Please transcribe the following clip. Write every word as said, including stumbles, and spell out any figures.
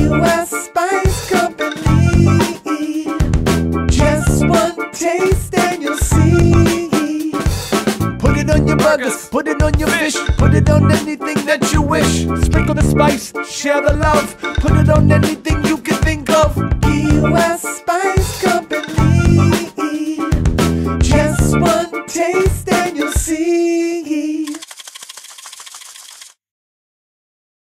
West Spice Company. Just one taste and you'll see. Put it on your burgers, put it on your fish, put it on anything that you wish. Sprinkle the spice, share the love, put it on anything you can think of. Key West Spice Company. Just one taste and you'll see.